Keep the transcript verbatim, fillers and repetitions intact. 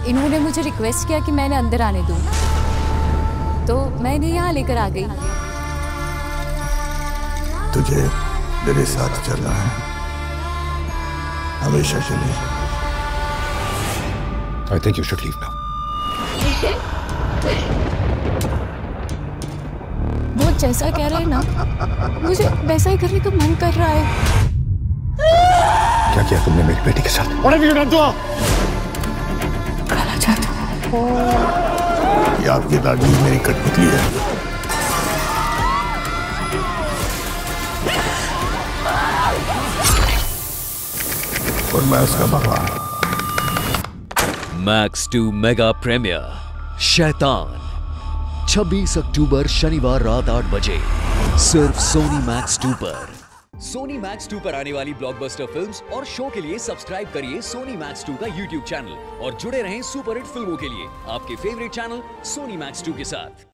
इन्होंने मुझे रिक्वेस्ट किया कि मैंने अंदर आने दूं, तो मैंने यहाँ लेकर आ गई। तुझे मेरे साथ चलना है हमेशा के लिए। I think you should leave now. वो जैसा कह रहे हैं ना, मुझे वैसा ही करने का मन कर रहा है। क्या किया तुमने मेरी बेटी के साथ? खाना चाहता हूँ। ये आपकी दादी मेरी कठपुतली है। और मैं उसका भगवान। मैक्स टू मेगा प्रीमियर शैतान छब्बीस अक्टूबर शनिवार रात आठ बजे सिर्फ सोनी मैक्स टू पर। सोनी मैक्स टू पर आने वाली ब्लॉकबस्टर फिल्म्स और शो के लिए सब्सक्राइब करिए सोनी मैक्स टू का यूट्यूब चैनल और जुड़े रहें सुपर हिट फिल्मों के लिए आपके favourite channel Sony Max two के साथ।